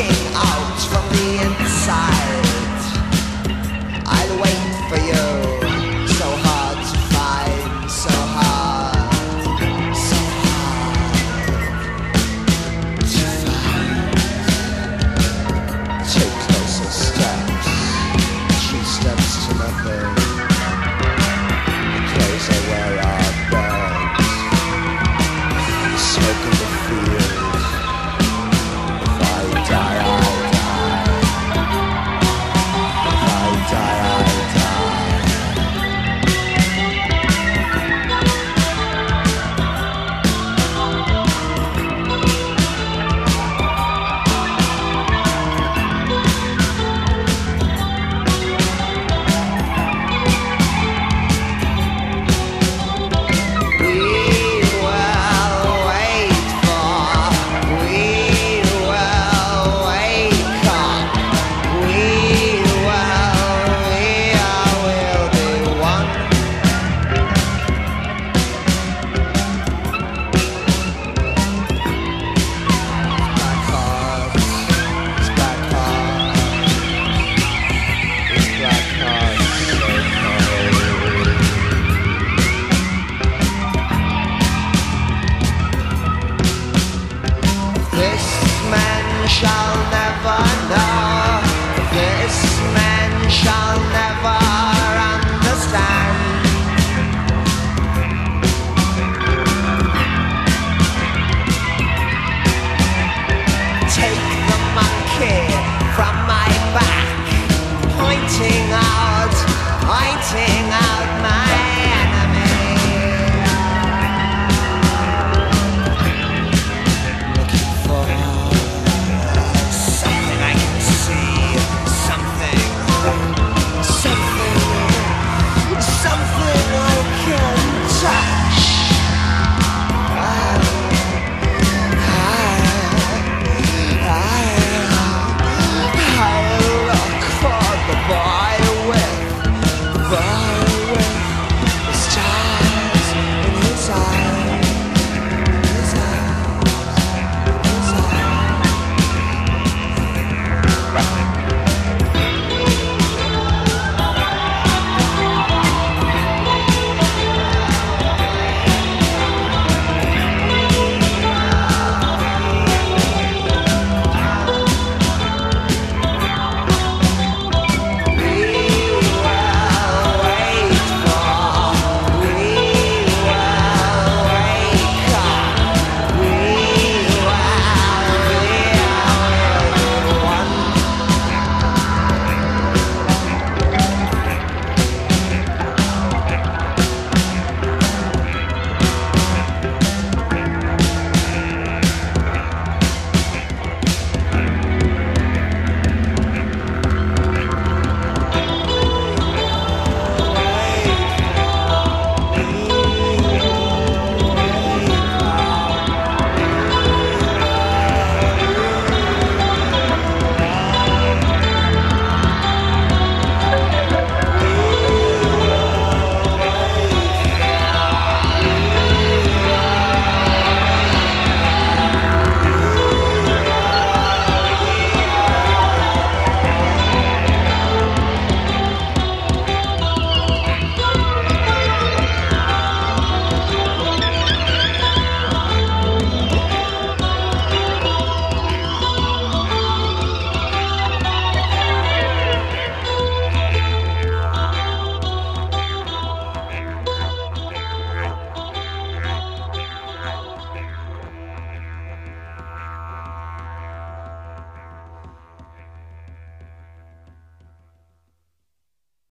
coming out from the inside. I'll wait for you. So hard to find, so hard, so hard to find. Take closer steps, 3 steps to nothing. The clothes I wear are burned. The smoke in the field. If I die, I die. If I die, I die. Shall never know. This man shall never understand. Take the monkey from my back, pointing out my enemy. Looking for something I can see, something I can touch. I look for the boy with the stars in his eyes, his eyes, his eyes.